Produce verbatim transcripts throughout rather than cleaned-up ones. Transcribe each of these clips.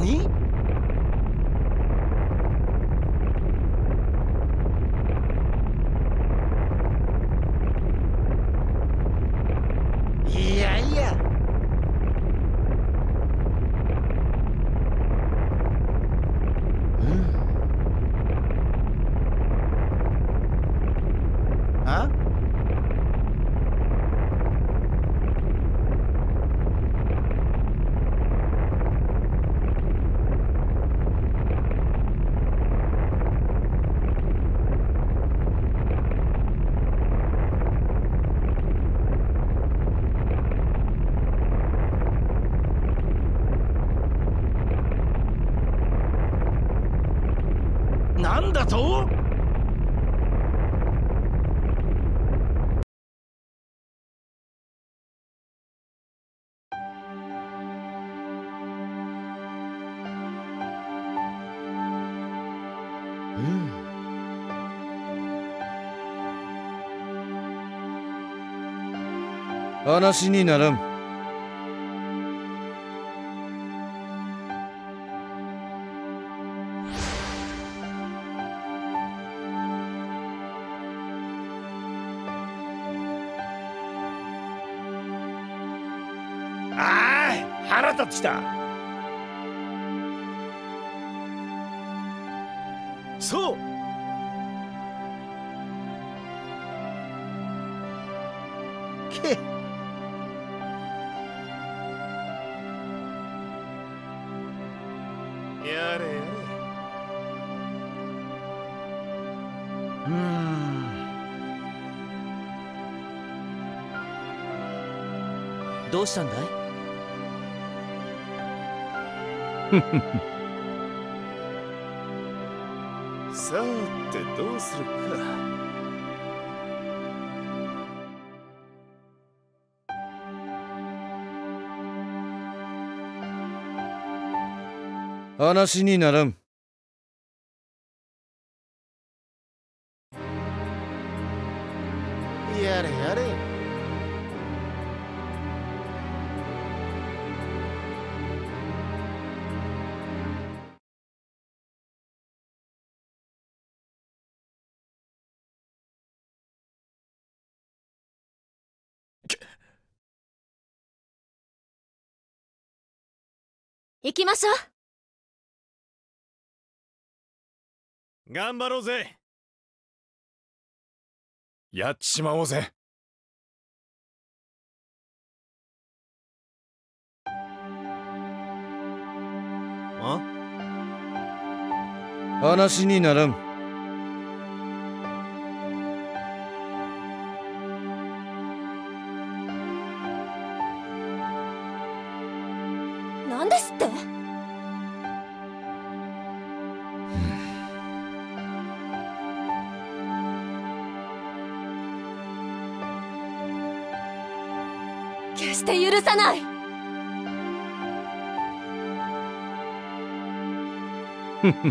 何？いやいや。うん。あ？なんだと？うん。 話にならん。 ああ、腹立ってきた。そう。け。やれやれ。うーん。 どうしたんだい？ ふふふ。 さてどうするか。 話にならん。 やれやれ。 行きましょう。頑張ろうぜ。やっちまおうぜ。あ？ 話にならん。 なんですって？決して許さない。 ふふふ。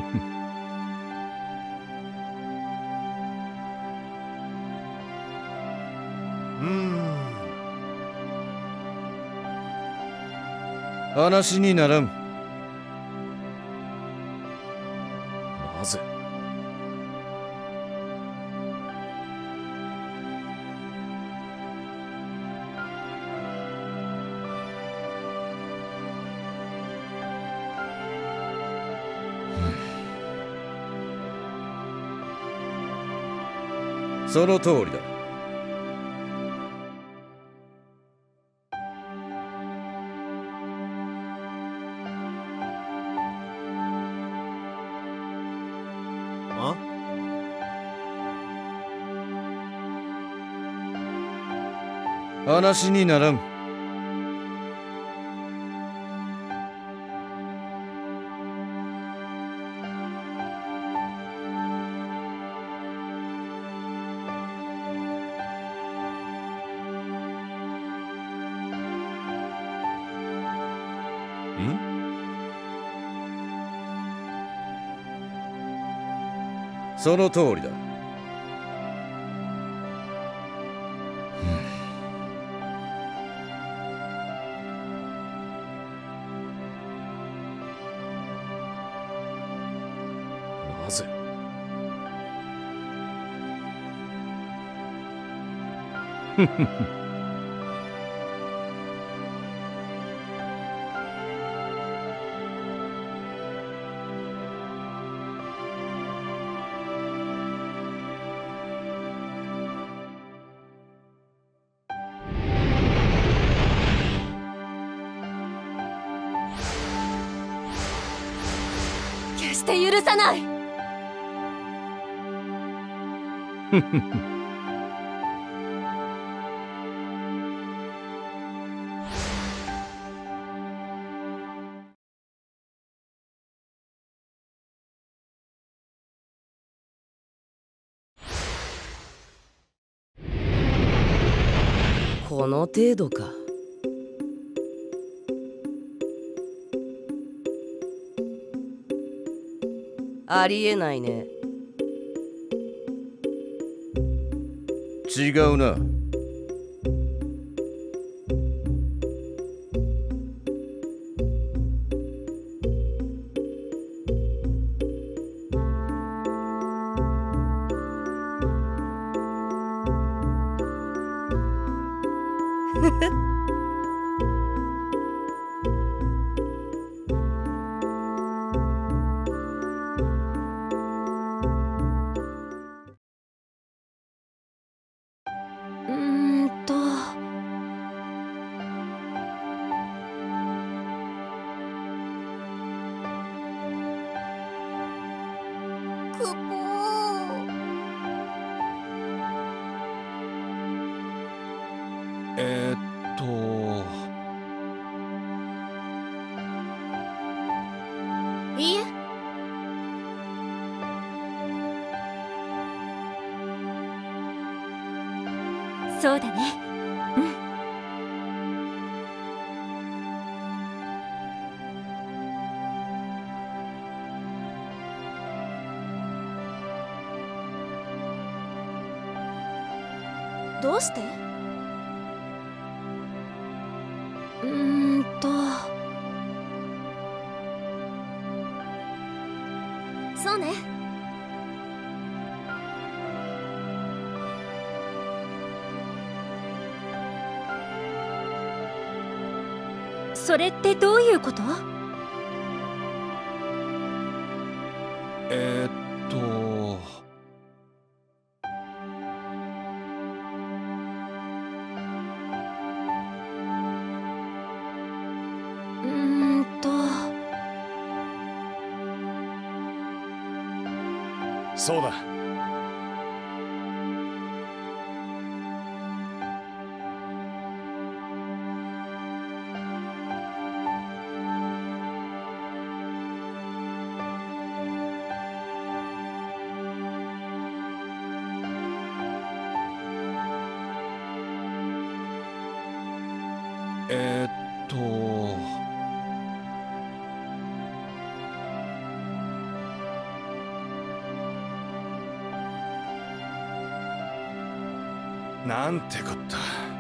うーん。 話にならん。 なぜ？ その通りだ。 あ？ 話にならん。 ん？ その通りだ。 なぜ？ ふふふ。 決して許さない。 ふふふ。 この程度か。ありえないね。 違うな。 うーんとクポー。 えーっといいえ。そうだね。うん。どうして？うーんとそうね。それってどういうこと？ えーっとうーんとそうだ。えーっとなんてこった。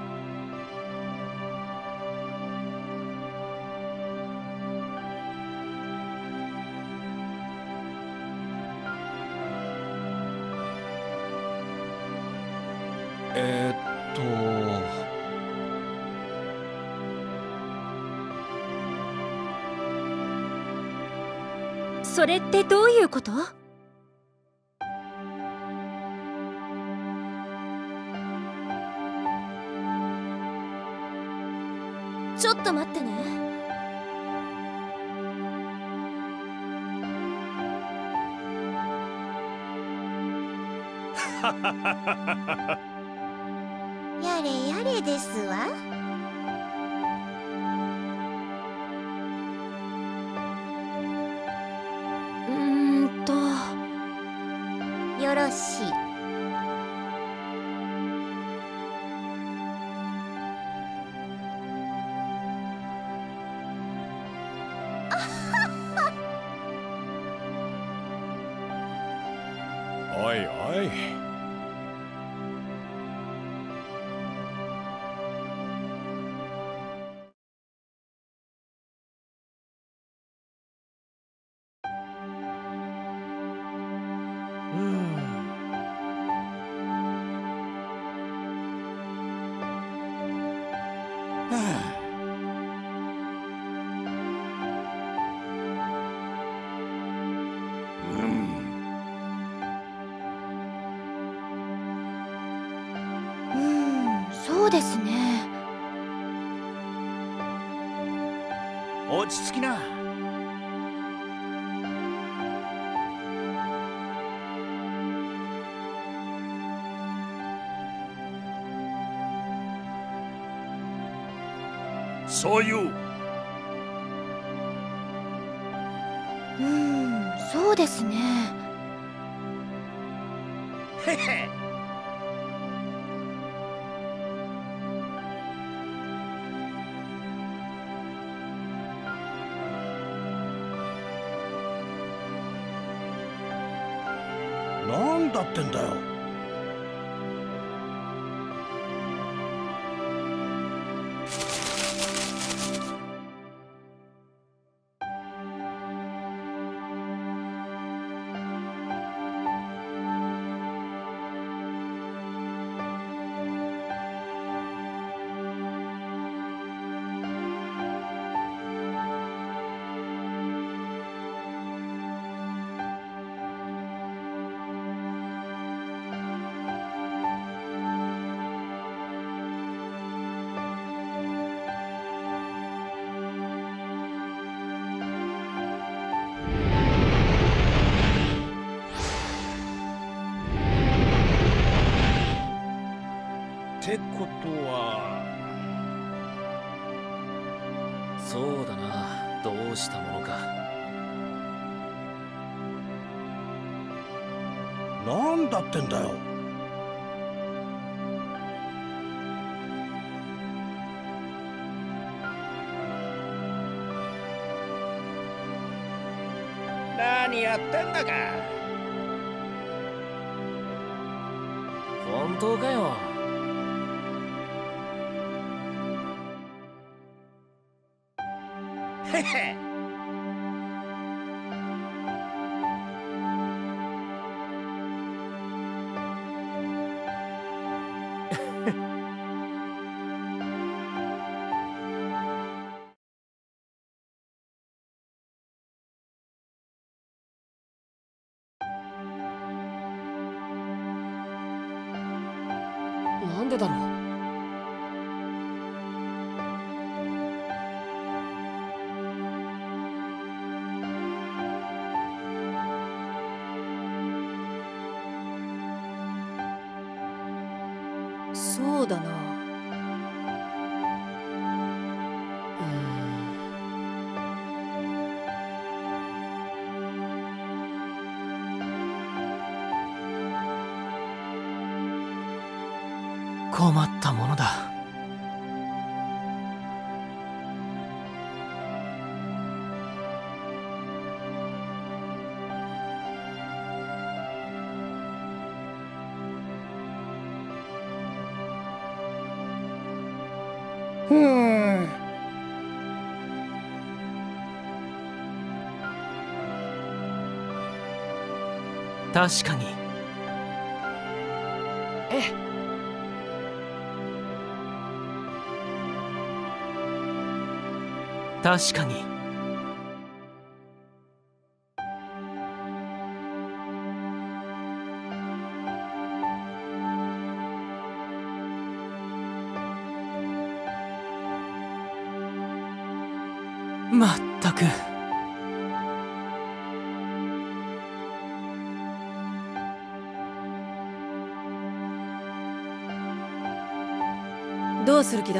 えーっとそれってどういうこと？ちょっと待ってね。 やれやれですわ。 うーんとよろしい。 おいおい。 うんそうですね。 落ち着きな。そういううんそうですね。 へへ。 なんだってんだよ。ってことはそうだな。どうしたものか。 なんだってんだよ。 何やってんだか。 本当かよ。 へへ。 なんでだろう。 そうだな。 困ったものだ。 ふん。 確かに。ええ。確かに。まったく。 どうする気だ？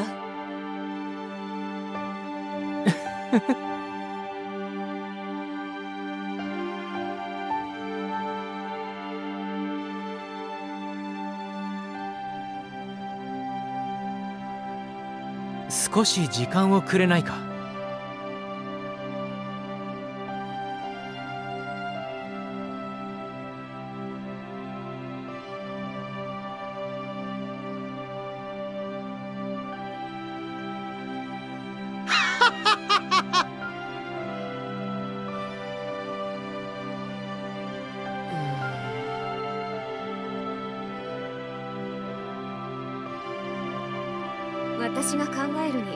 少し時間をくれないか。 私が考えるに。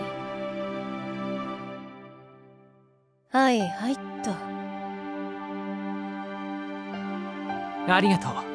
はいはいっと。 ありがとう。